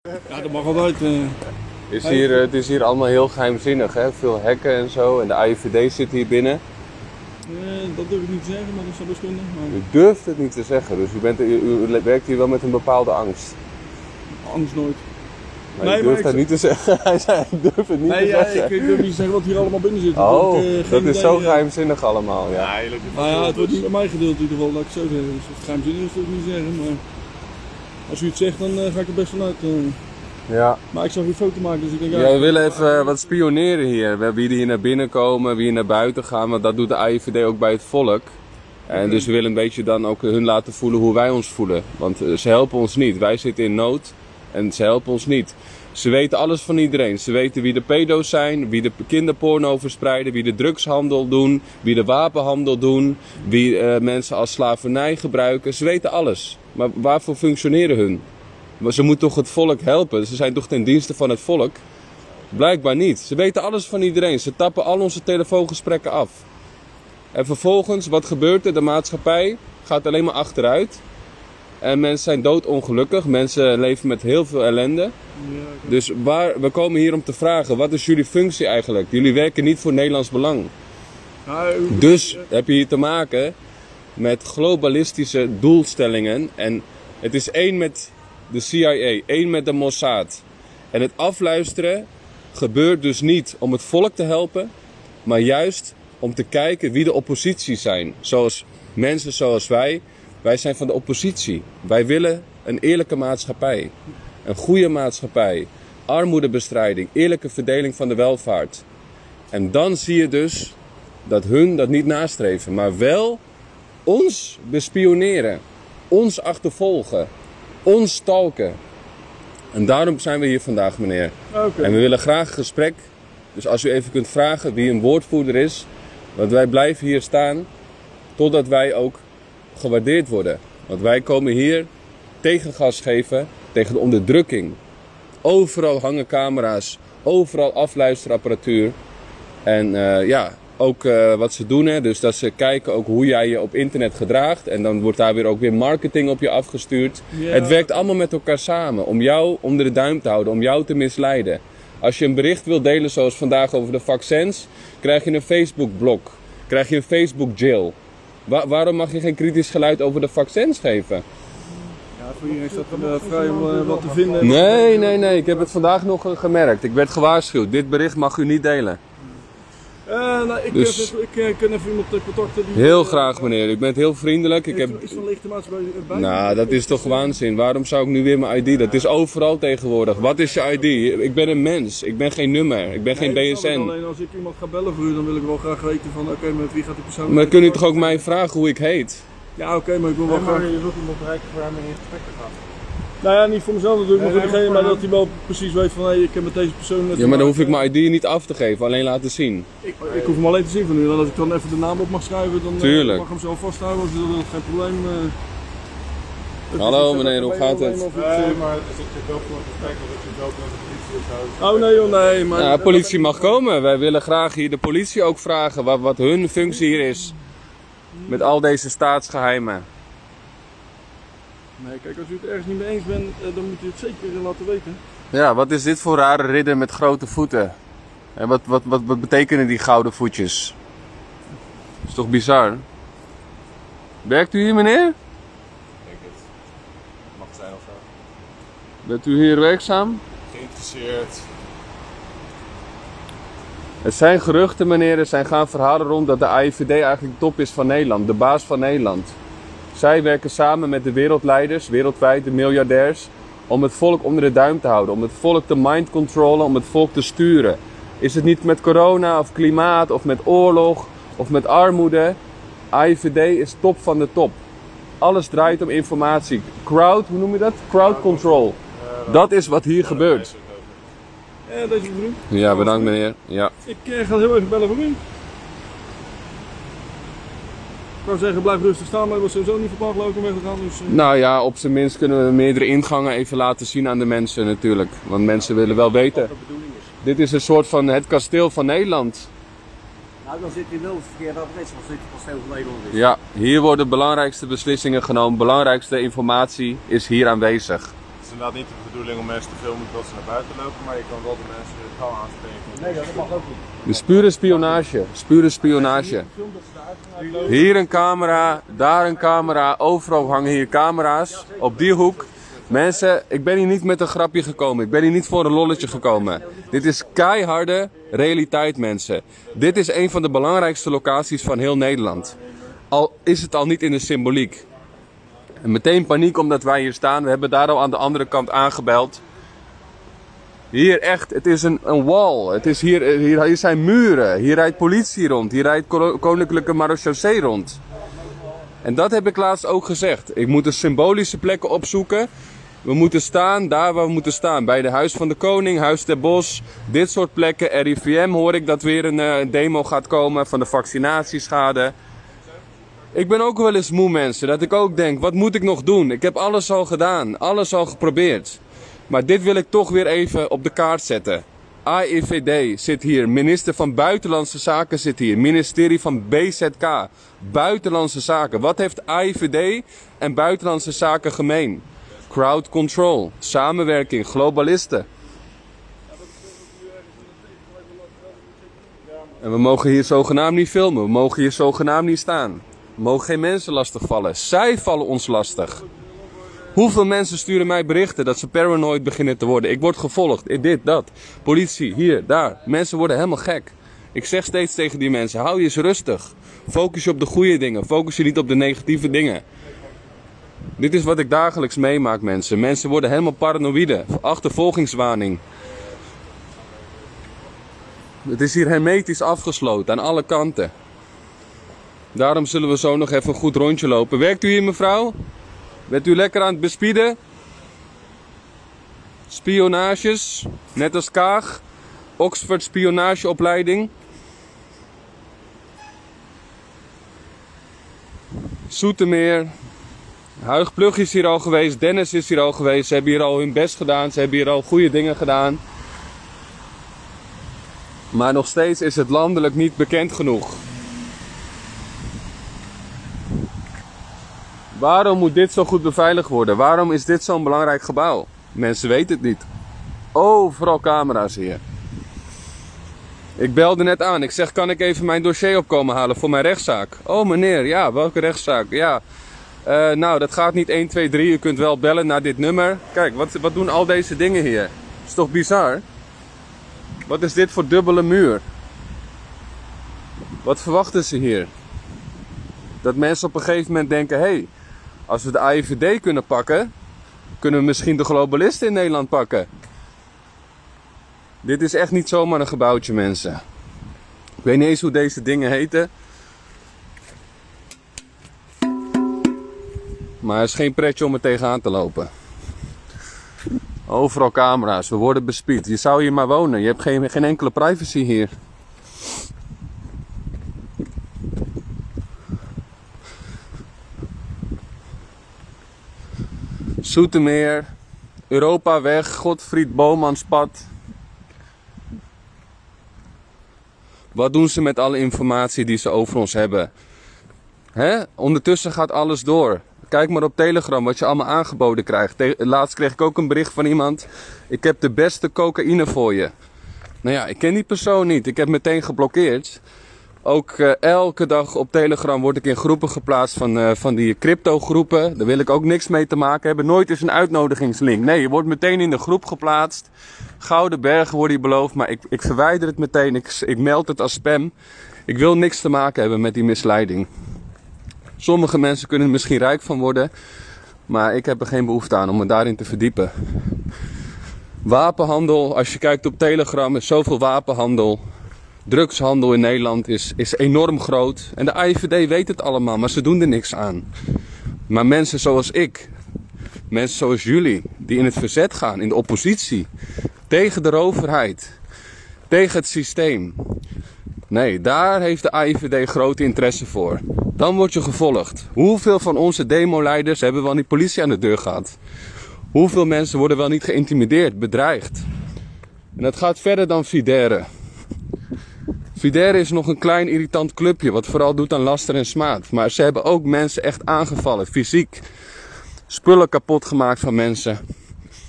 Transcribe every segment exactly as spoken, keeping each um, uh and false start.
Ja, dat mag altijd. Uh... Is hier, uh, het is hier allemaal heel geheimzinnig, hè? Veel hekken en zo. En de A I V D zit hier binnen. Uh, dat durf ik niet te zeggen, maar dat zou best kunnen. Maar... U durft het niet te zeggen, dus u, bent, u, u werkt hier wel met een bepaalde angst. Angst nooit. Maar nee, u durft het ik... niet te zeggen. Hij zei, ik durf het niet nee, te ja, zeggen. Ik, ik durf niet te zeggen wat hier allemaal binnen zit. Oh, ik, uh, dat is idee, zo uh... geheimzinnig allemaal, ja. Nee, nou ja, het wordt niet bij mij gedeeld in ieder geval, laat ik het zo zeggen. Dus of het geheimzinnig is, dat ik niet zeggen, maar als u het zegt, dan uh, ga ik er best vanuit. Uh... Ja. Maar ik zag uw foto maken, dus ik denk... Ja, ja, we willen even wat spioneren hier. We wie er hier naar binnen komen, wie hier naar buiten gaan, want dat doet de A I V D ook bij het volk. En okay. Dus we willen een beetje dan ook hun laten voelen hoe wij ons voelen. Want uh, ze helpen ons niet. Wij zitten in nood en ze helpen ons niet. Ze weten alles van iedereen. Ze weten wie de pedo's zijn, wie de kinderporno verspreiden, wie de drugshandel doen, wie de wapenhandel doen, wie uh, mensen als slavernij gebruiken. Ze weten alles. Maar waarvoor functioneren hun? Maar ze moeten toch het volk helpen? Ze zijn toch ten dienste van het volk? Blijkbaar niet. Ze weten alles van iedereen. Ze tappen al onze telefoongesprekken af. En vervolgens, wat gebeurt er? De maatschappij gaat alleen maar achteruit. En mensen zijn doodongelukkig. Mensen leven met heel veel ellende. Ja, okay. Dus waar, we komen hier om te vragen, wat is jullie functie eigenlijk? Jullie werken niet voor Nederlands belang. Ja, u... Dus heb je hier te maken met globalistische doelstellingen. En het is één met de C I A, één met de Mossad. En het afluisteren gebeurt dus niet om het volk te helpen, maar juist om te kijken wie de oppositie zijn. Zoals mensen zoals wij. Wij zijn van de oppositie. Wij willen een eerlijke maatschappij. Een goede maatschappij. Armoedebestrijding. Eerlijke verdeling van de welvaart. En dan zie je dus dat hun dat niet nastreven. Maar wel ons bespioneren. Ons achtervolgen. Ons stalken. En daarom zijn we hier vandaag, meneer. Okay. En we willen graag een gesprek. Dus als u even kunt vragen wie een woordvoerder is. Want wij blijven hier staan totdat wij ook gewaardeerd worden. Want wij komen hier tegengas geven tegen de onderdrukking. Overal hangen camera's. Overal afluisterapparatuur. En uh, ja, ook uh, wat ze doen. Hè, dus dat ze kijken ook hoe jij je op internet gedraagt. En dan wordt daar weer ook weer marketing op je afgestuurd. Ja. Het werkt allemaal met elkaar samen. Om jou onder de duim te houden. Om jou te misleiden. Als je een bericht wilt delen zoals vandaag over de vaccins. Krijg je een Facebook-blok. Krijg je een Facebook-jail. Wa waarom mag je geen kritisch geluid over de vaccins geven? Ja, voor iedereen is dat uh, vrij om uh, wat te vinden. Nee, nee, nee. Ik heb het vandaag nog uh, gemerkt. Ik werd gewaarschuwd. Dit bericht mag u niet delen. Uh, nou, ik, dus, uh, ik uh, kan even iemand contacten. Die, heel uh, graag, meneer. U bent heel vriendelijk. Ik heb... Is er een legitimatie bij? Nou, dat is toch waanzin. Waarom zou ik nu weer mijn I D? Dat is overal tegenwoordig. Wat is je I D? Ik ben een mens. Ik ben geen nummer. Ik ben nee, geen B S N. Alleen als ik iemand ga bellen voor u, dan wil ik wel graag weten van, oké, okay, met wie gaat die persoon... Maar kunt u toch ook mij vragen hoe ik heet? Ja, oké, okay, maar ik wil wel nee, graag... Maar je wilt iemand bereiken voor hem in gesprek te gaan. Nou ja, niet voor mezelf natuurlijk, nee, maar voor degene, maar dat hij wel precies weet van, hé, hey, ik heb met deze persoon... Ja, maar dan hoef ik mijn I D niet af te geven, alleen laten zien. Ik, ik hoef hem alleen te zien van u, en als ik dan even de naam op mag schrijven, dan Tuurlijk. Uh, mag ik hem zo vasthouden, dus dat is geen probleem. Uh, Hallo meneer, hoe gaat het? Nee, maar is het wel voor een gesprek of dat je wel met de politie of zo? Oh nee joh, nee. Maar... Ja, de politie mag komen. Wij willen graag hier de politie ook vragen wat, wat hun functie hier is. Met al deze staatsgeheimen. Nee, kijk, als u het ergens niet mee eens bent, dan moet u het zeker laten weten. Ja, wat is dit voor rare ridder met grote voeten? En wat, wat, wat, wat betekenen die gouden voetjes? Dat is toch bizar? Werkt u hier, meneer? Ik denk het. Mag het zijn of zo. Bent u hier werkzaam? Geïnteresseerd. Het zijn geruchten, meneer. Er zijn gaan verhalen rond dat de A I V D eigenlijk de top is van Nederland. De baas van Nederland. Zij werken samen met de wereldleiders, wereldwijd de miljardairs, om het volk onder de duim te houden. Om het volk te mind controlen, om het volk te sturen. Is het niet met corona of klimaat of met oorlog of met armoede? A I V D is top van de top. Alles draait om informatie. Crowd, hoe noem je dat? Crowd control. Dat is wat hier gebeurt. Ja, deze vriend. Ja, bedankt meneer. Ja. Ik uh, ga heel even bellen voor u. Ik zou zeggen, blijf rustig staan, maar ik was sowieso niet van plan geloof ik om weg te gaan. Dus, uh... Nou ja, op zijn minst kunnen we meerdere ingangen even laten zien aan de mensen natuurlijk. Want mensen willen wel weten. Dit is een soort van het kasteel van Nederland. Nou, dan zit hij wel verkeerd adres als dit het kasteel van Nederland is. Ja, hier worden de belangrijkste beslissingen genomen. De belangrijkste informatie is hier aanwezig. Het is inderdaad niet de bedoeling om mensen te filmen dat ze naar buiten lopen, maar je kan wel de mensen gauw aanspreken. Nee, dat mag ook niet. Dus pure spionage, pure spionage. Hier een camera, daar een camera, overal hangen hier camera's. Op die hoek. Mensen, ik ben hier niet met een grapje gekomen. Ik ben hier niet voor een lolletje gekomen. Dit is keiharde realiteit, mensen. Dit is een van de belangrijkste locaties van heel Nederland. Al is het al niet in de symboliek. En meteen paniek omdat wij hier staan. We hebben daar al aan de andere kant aangebeld. Hier echt, het is een, een wall. Het is hier, hier, hier zijn muren. Hier rijdt politie rond. Hier rijdt Koninklijke Marechaussee rond. En dat heb ik laatst ook gezegd. Ik moet de symbolische plekken opzoeken. We moeten staan daar waar we moeten staan. Bij de Huis van de Koning, Huis ter Bos. Dit soort plekken. R I V M hoor ik dat weer een uh, demo gaat komen van de vaccinatieschade. Ik ben ook wel eens moe, mensen. Dat ik ook denk, wat moet ik nog doen? Ik heb alles al gedaan. Alles al geprobeerd. Maar dit wil ik toch weer even op de kaart zetten. A I V D zit hier. Minister van Buitenlandse Zaken zit hier. Ministerie van B Z K. Buitenlandse Zaken. Wat heeft A I V D en Buitenlandse Zaken gemeen? Crowd control. Samenwerking. Globalisten. En we mogen hier zogenaamd niet filmen. We mogen hier zogenaamd niet staan. We mogen geen mensen lastigvallen. Zij vallen ons lastig. Hoeveel mensen sturen mij berichten dat ze paranoid beginnen te worden? Ik word gevolgd. Dit, dat. Politie, hier, daar. Mensen worden helemaal gek. Ik zeg steeds tegen die mensen, hou je eens rustig. Focus je op de goede dingen. Focus je niet op de negatieve dingen. Dit is wat ik dagelijks meemaak, mensen. Mensen worden helemaal paranoïde. Achtervolgingswaning. Het is hier hermetisch afgesloten aan alle kanten. Daarom zullen we zo nog even een goed rondje lopen. Werkt u hier, mevrouw? Bent u lekker aan het bespieden? Spionages, net als Kaag. Oxford spionageopleiding. Zoetermeer. Huig Plug is hier al geweest, Dennis is hier al geweest. Ze hebben hier al hun best gedaan, ze hebben hier al goede dingen gedaan. Maar nog steeds is het landelijk niet bekend genoeg. Waarom moet dit zo goed beveiligd worden? Waarom is dit zo'n belangrijk gebouw? Mensen weten het niet. Overal camera's hier. Ik belde net aan. Ik zeg, kan ik even mijn dossier opkomen halen voor mijn rechtszaak? Oh meneer, ja, welke rechtszaak? Ja, uh, nou dat gaat niet één, twee, drie. U kunt wel bellen naar dit nummer. Kijk, wat, wat doen al deze dingen hier? Is toch bizar? Wat is dit voor dubbele muur? Wat verwachten ze hier? Dat mensen op een gegeven moment denken, hé, hey, als we de A I V D kunnen pakken, kunnen we misschien de globalisten in Nederland pakken. Dit is echt niet zomaar een gebouwtje, mensen. Ik weet niet eens hoe deze dingen heten. Maar het is geen pretje om er tegenaan te lopen. Overal camera's, we worden bespied. Je zou hier maar wonen, je hebt geen, geen enkele privacy hier. Zoetermeer, Europaweg, Godfried Bomanspad. Wat doen ze met alle informatie die ze over ons hebben? Hè? Ondertussen gaat alles door. Kijk maar op Telegram wat je allemaal aangeboden krijgt. Laatst kreeg ik ook een bericht van iemand. Ik heb de beste cocaïne voor je. Nou ja, ik ken die persoon niet. Ik heb meteen geblokkeerd. Ook uh, elke dag op Telegram word ik in groepen geplaatst van, uh, van die crypto groepen. Daar wil ik ook niks mee te maken hebben. Nooit eens een uitnodigingslink. Nee, je wordt meteen in de groep geplaatst. Gouden bergen worden je beloofd. Maar ik, ik verwijder het meteen. Ik, ik meld het als spam. Ik wil niks te maken hebben met die misleiding. Sommige mensen kunnen er misschien rijk van worden. Maar ik heb er geen behoefte aan om me daarin te verdiepen. Wapenhandel. Als je kijkt op Telegram is zoveel wapenhandel. Drugshandel in Nederland is, is enorm groot. En de A I V D weet het allemaal, maar ze doen er niks aan. Maar mensen zoals ik, mensen zoals jullie, die in het verzet gaan, in de oppositie, tegen de overheid, tegen het systeem. Nee, daar heeft de A I V D grote interesse voor. Dan word je gevolgd. Hoeveel van onze demoleiders hebben wel niet politie aan de deur gehad? Hoeveel mensen worden wel niet geïntimideerd, bedreigd? En dat gaat verder dan Fidere. Fidere is nog een klein irritant clubje wat vooral doet aan laster en smaad. Maar ze hebben ook mensen echt aangevallen, fysiek. Spullen kapot gemaakt van mensen.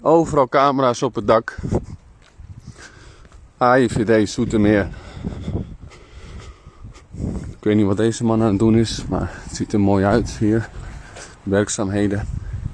Overal camera's op het dak. A I V D Zoetermeer. Ik weet niet wat deze man aan het doen is, maar het ziet er mooi uit hier. Werkzaamheden.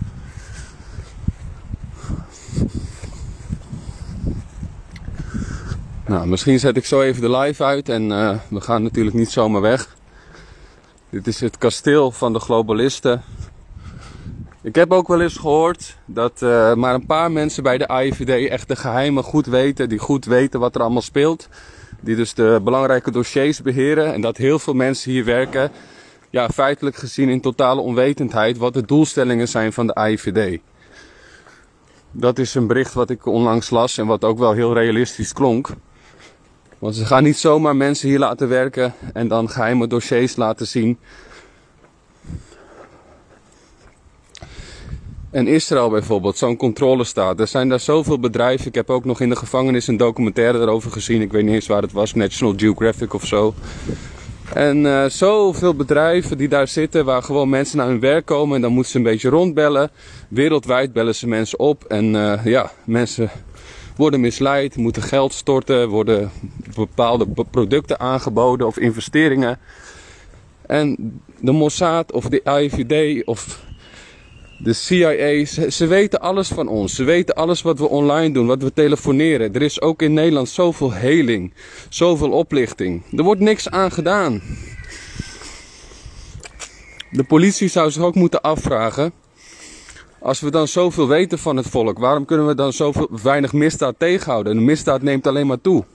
Nou, misschien zet ik zo even de live uit en uh, we gaan natuurlijk niet zomaar weg. Dit is het kasteel van de globalisten. Ik heb ook wel eens gehoord dat uh, maar een paar mensen bij de A I V D echt de geheimen goed weten. Die goed weten wat er allemaal speelt. Die dus de belangrijke dossiers beheren. En dat heel veel mensen hier werken, ja, feitelijk gezien in totale onwetendheid wat de doelstellingen zijn van de A I V D. Dat is een bericht wat ik onlangs las en wat ook wel heel realistisch klonk. Want ze gaan niet zomaar mensen hier laten werken en dan geheime dossiers laten zien. En Israël bijvoorbeeld, zo'n controlestaat. Er zijn daar zoveel bedrijven. Ik heb ook nog in de gevangenis een documentaire daarover gezien. Ik weet niet eens waar het was, National Geographic of zo. En uh, zoveel bedrijven die daar zitten, waar gewoon mensen naar hun werk komen. En dan moeten ze een beetje rondbellen. Wereldwijd bellen ze mensen op. En uh, ja, mensen worden misleid, moeten geld storten, worden bepaalde producten aangeboden of investeringen. En de Mossad of de A I V D of de C I A, ze, ze weten alles van ons. Ze weten alles wat we online doen, wat we telefoneren. Er is ook in Nederland zoveel heling, zoveel oplichting. Er wordt niks aan gedaan. De politie zou zich ook moeten afvragen, als we dan zoveel weten van het volk, waarom kunnen we dan zoveel weinig misdaad tegenhouden? De misdaad neemt alleen maar toe.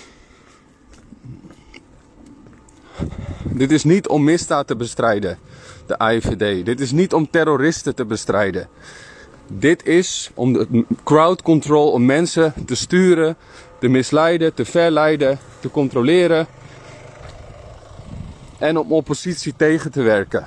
Dit is niet om misdaad te bestrijden, de A I V D. Dit is niet om terroristen te bestrijden. Dit is om de crowd control, om mensen te sturen, te misleiden, te verleiden, te controleren. En om oppositie tegen te werken.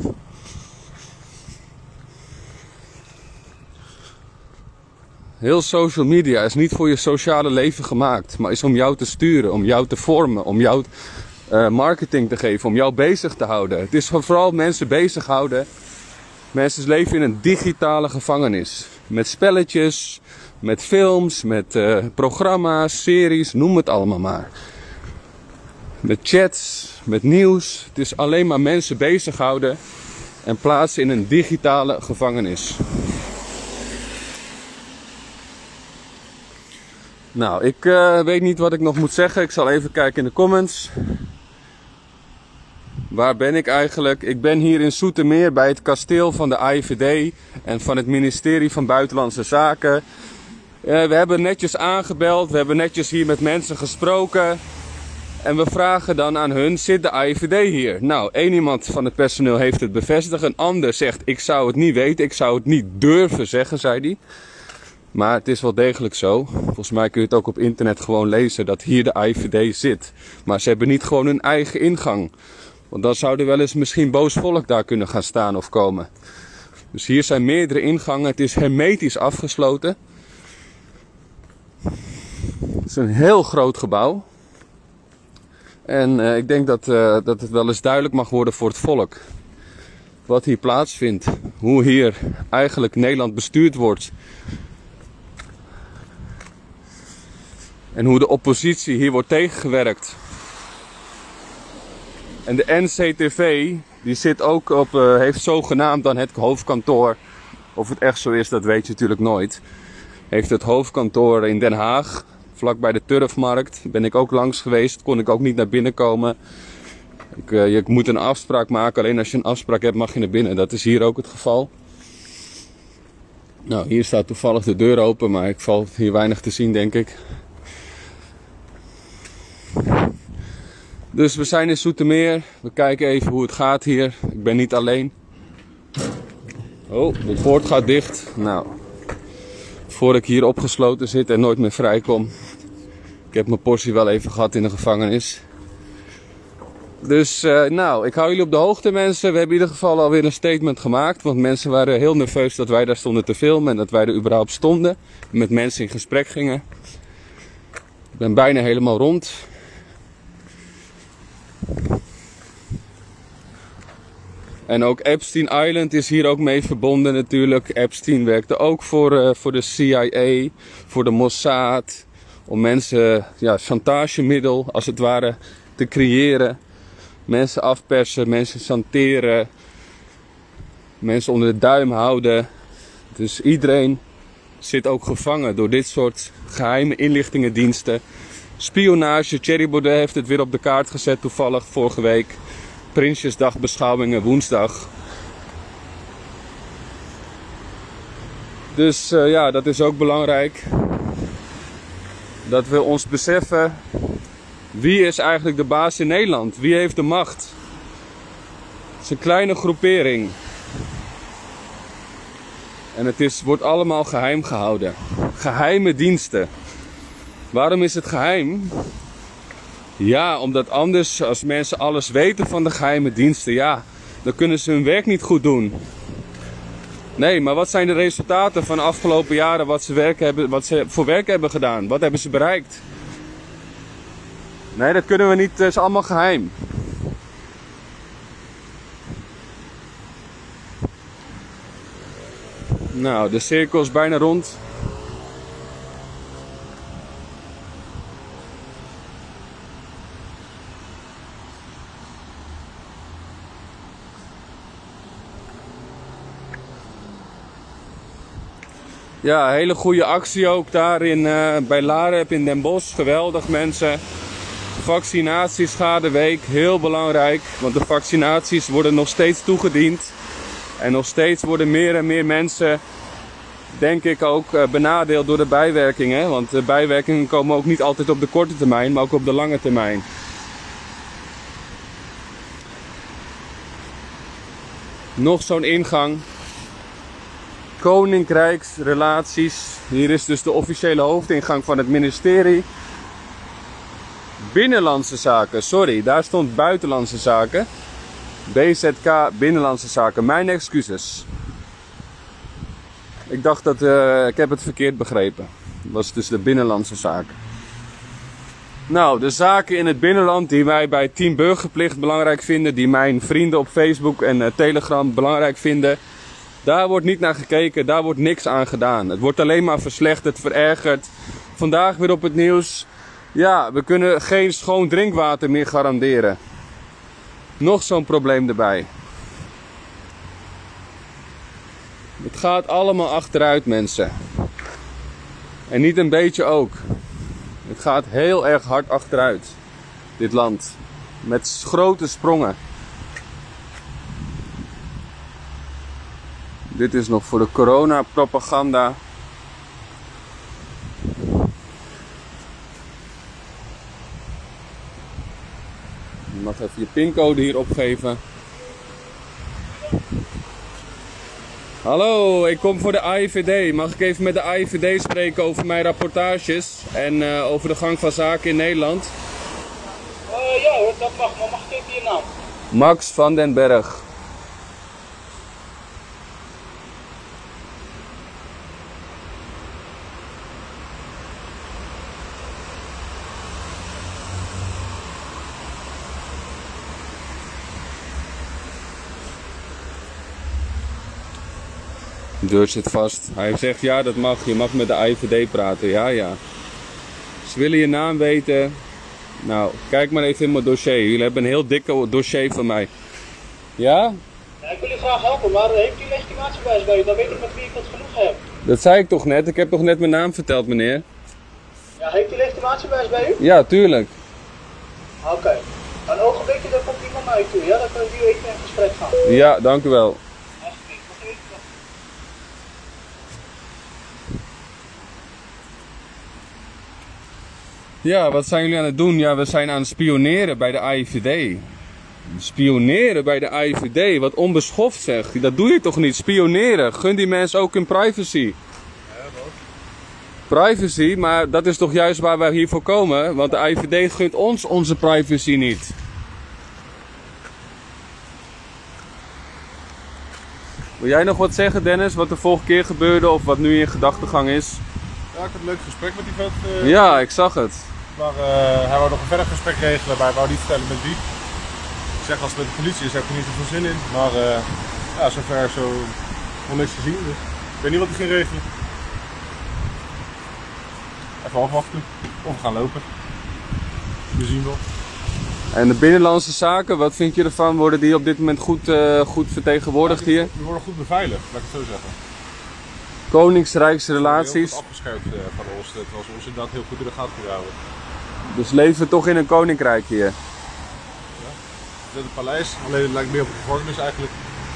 Heel social media is niet voor je sociale leven gemaakt, maar is om jou te sturen, om jou te vormen, om jou uh, marketing te geven, om jou bezig te houden. Het is vooral mensen bezighouden. Mensen leven in een digitale gevangenis. Met spelletjes, met films, met uh, programma's, series, noem het allemaal maar. Met chats, met nieuws. Het is alleen maar mensen bezighouden en plaatsen in een digitale gevangenis. Nou, ik uh, weet niet wat ik nog moet zeggen. Ik zal even kijken in de comments. Waar ben ik eigenlijk? Ik ben hier in Zoetermeer bij het kasteel van de A I V D en van het ministerie van Buitenlandse Zaken. Uh, we hebben netjes aangebeld, we hebben netjes hier met mensen gesproken. En we vragen dan aan hun, zit de A I V D hier? Nou, één iemand van het personeel heeft het bevestigd. Een ander zegt, ik zou het niet weten, ik zou het niet durven zeggen, zei hij. Maar het is wel degelijk zo. Volgens mij kun je het ook op internet gewoon lezen dat hier de A I V D zit. Maar ze hebben niet gewoon hun eigen ingang. Want dan zou er wel eens misschien boos volk daar kunnen gaan staan of komen. Dus hier zijn meerdere ingangen. Het is hermetisch afgesloten. Het is een heel groot gebouw. En uh, ik denk dat, uh, dat het wel eens duidelijk mag worden voor het volk. Wat hier plaatsvindt. Hoe hier eigenlijk Nederland bestuurd wordt. En hoe de oppositie hier wordt tegengewerkt. En de N C T V, die zit ook op, uh, heeft zogenaamd dan het hoofdkantoor. Of het echt zo is, dat weet je natuurlijk nooit. Heeft het hoofdkantoor in Den Haag, vlakbij de Turfmarkt. Ben ik ook langs geweest, kon ik ook niet naar binnen komen. Ik, uh, je moet een afspraak maken, alleen als je een afspraak hebt mag je naar binnen. Dat is hier ook het geval. Nou, hier staat toevallig de deur open, maar ik val hier weinig te zien, denk ik. Dus we zijn in Zoetermeer. We kijken even hoe het gaat hier. Ik ben niet alleen. Oh, de poort gaat dicht. Nou, voor ik hier opgesloten zit en nooit meer vrijkom. Ik heb mijn portie wel even gehad in de gevangenis. Dus uh, nou, ik hou jullie op de hoogte, mensen. We hebben in ieder geval alweer een statement gemaakt. Want mensen waren heel nerveus dat wij daar stonden te filmen. En dat wij er überhaupt stonden. Met mensen in gesprek gingen. Ik ben bijna helemaal rond. En ook Epstein Island is hier ook mee verbonden natuurlijk. Epstein werkte ook voor, uh, voor de C I A, voor de Mossad. Om mensen, ja, chantagemiddel als het ware te creëren. Mensen afpersen, mensen chanteren. Mensen onder de duim houden. Dus iedereen zit ook gevangen door dit soort geheime inlichtingendiensten. Spionage, Thierry Baudet heeft het weer op de kaart gezet toevallig vorige week. Prinsjesdagbeschouwingen woensdag. Dus uh, ja, dat is ook belangrijk. Dat we ons beseffen, wie is eigenlijk de baas in Nederland? Wie heeft de macht? Het is een kleine groepering. En het is, wordt allemaal geheim gehouden. Geheime diensten. Waarom is het geheim? Ja, omdat anders, als mensen alles weten van de geheime diensten, ja, dan kunnen ze hun werk niet goed doen. Nee, maar wat zijn de resultaten van de afgelopen jaren, wat ze, werk hebben, wat ze voor werk hebben gedaan? Wat hebben ze bereikt? Nee, dat kunnen we niet, het is allemaal geheim. Nou, de cirkel is bijna rond. Ja, hele goede actie ook daar in, uh, bij Lareb in Den Bosch. Geweldig mensen. Vaccinatieschade heel belangrijk. Want de vaccinaties worden nog steeds toegediend. En nog steeds worden meer en meer mensen, denk ik, ook uh, benadeeld door de bijwerkingen. Want de bijwerkingen komen ook niet altijd op de korte termijn, maar ook op de lange termijn. Nog zo'n ingang. Koninkrijksrelaties. Hier is dus de officiële hoofdingang van het ministerie. Binnenlandse zaken, sorry, daar stond buitenlandse zaken. B Z K Binnenlandse Zaken, mijn excuses. Ik dacht dat, uh, ik heb het verkeerd begrepen. Het was dus de Binnenlandse Zaken. Nou, de zaken in het binnenland die wij bij Team Burgerplicht belangrijk vinden, die mijn vrienden op Facebook en uh, Telegram belangrijk vinden, daar wordt niet naar gekeken, daar wordt niks aan gedaan. Het wordt alleen maar verslechterd, verergerd. Vandaag weer op het nieuws. Ja, we kunnen geen schoon drinkwater meer garanderen. Nog zo'n probleem erbij. Het gaat allemaal achteruit, mensen. En niet een beetje ook. Het gaat heel erg hard achteruit. Dit land. Met grote sprongen. Dit is nog voor de corona-propaganda. Je mag even je pincode hier opgeven. Hallo, ik kom voor de A I V D. Mag ik even met de A I V D spreken over mijn rapportages en uh, over de gang van zaken in Nederland? Uh, ja hoor, dat mag, maar mag ik even je naam? Max van den Berg. De deur zit vast. Hij zegt ja, dat mag. Je mag met de A I V D praten. Ja, ja. Ze willen je naam weten. Nou, kijk maar even in mijn dossier. Jullie hebben een heel dikke dossier van mij. Ja? Ja, ik wil je graag helpen, maar heeft u legitimatiebewijs bij u? Dan weet ik met wie ik het genoeg heb. Dat zei ik toch net? Ik heb toch net mijn naam verteld, meneer? Ja, heeft u legitimatiebewijs bij u? Ja, tuurlijk. Oké. Okay. Een ogenblikje, dan komt iemand naar u toe, ja? Dan kunnen we even in gesprek gaan. Ja, dank u wel. Ja, wat zijn jullie aan het doen? Ja, we zijn aan het spioneren bij de A I V D. Spioneren bij de A I V D? Wat onbeschoft zeg. Dat doe je toch niet? Spioneren. Gun die mensen ook hun privacy. Ja, wat? Privacy, maar dat is toch juist waar wij hiervoor komen? Want de A I V D gunt ons onze privacy niet. Wil jij nog wat zeggen, Dennis? Wat de vorige keer gebeurde of wat nu in gedachtegang is? Ja, ik had een leuk gesprek met die vent. Uh, ja, ik zag het. Maar uh, hij wou nog een verder gesprek regelen, maar hij wou niet vertellen met wie. zeg, als het met de politie is, heb ik er niet zoveel zin in. Maar uh, ja, zover zo nog niks gezien. Dus ik weet niet wat hij ging regelen. Even afwachten. Of we gaan lopen. We zien wel. En de binnenlandse zaken, wat vind je ervan? Worden die op dit moment goed, uh, goed vertegenwoordigd hier? Die worden goed beveiligd, laat ik het zo zeggen. Koningsrijksrelaties. Heel goed afgeschermd uh, van ons, terwijl ze ons inderdaad heel goed in de gaten kunnen houden. Dus leven we toch in een koninkrijk hier? Ja. Dit is het paleis, alleen het lijkt meer op een gevangenis eigenlijk.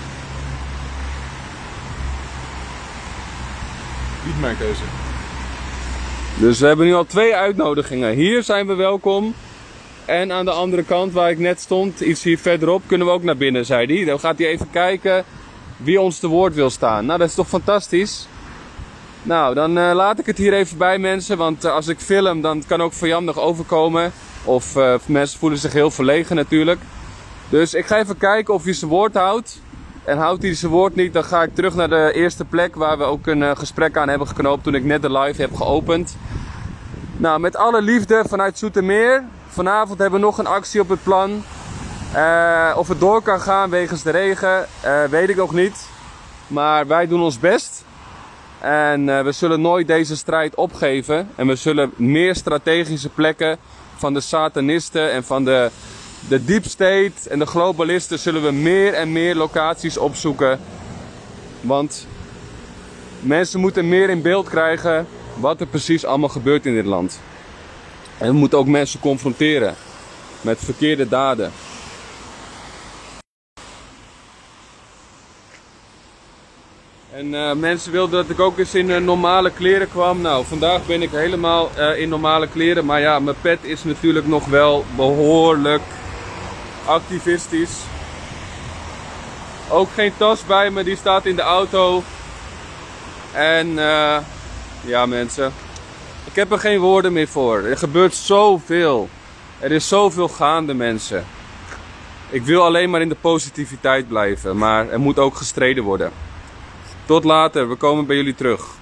Niet mijn keuze. Dus we hebben nu al twee uitnodigingen. Hier zijn we welkom. En aan de andere kant waar ik net stond, iets hier verderop, kunnen we ook naar binnen, zei hij. Dan gaat hij even kijken wie ons te woord wil staan. Nou, dat is toch fantastisch? Nou, dan uh, laat ik het hier even bij mensen, want uh, als ik film, dan kan ook vijandig overkomen. Of uh, mensen voelen zich heel verlegen natuurlijk. Dus ik ga even kijken of hij zijn woord houdt. En houdt hij zijn woord niet, dan ga ik terug naar de eerste plek waar we ook een uh, gesprek aan hebben geknoopt toen ik net de live heb geopend. Nou, met alle liefde vanuit Zoetermeer. Vanavond hebben we nog een actie op het plan. Uh, of het door kan gaan wegens de regen, uh, weet ik nog niet. Maar wij doen ons best. En uh, we zullen nooit deze strijd opgeven. En we zullen meer strategische plekken van de satanisten en van de, de deep state en de globalisten zullen we meer en meer locaties opzoeken. Want mensen moeten meer in beeld krijgen wat er precies allemaal gebeurt in dit land. En we moeten ook mensen confronteren met verkeerde daden. En uh, mensen wilden dat ik ook eens in uh, normale kleren kwam. Nou, vandaag ben ik helemaal uh, in normale kleren. Maar ja, mijn pet is natuurlijk nog wel behoorlijk activistisch. Ook geen tas bij me, die staat in de auto. En uh, ja mensen, ik heb er geen woorden meer voor. Er gebeurt zoveel. Er is zoveel gaande mensen. Ik wil alleen maar in de positiviteit blijven. Maar er moet ook gestreden worden. Tot later, we komen bij jullie terug.